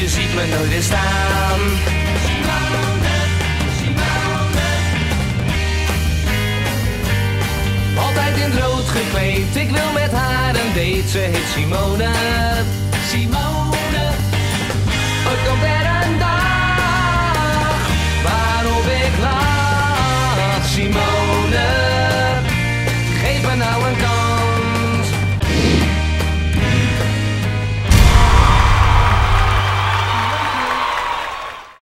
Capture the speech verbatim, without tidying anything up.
je ziet me nooit weer staan. Simone, Simone. Altijd in het rood gekleed, ik wil met haar een date, ze heet Simone. Simone.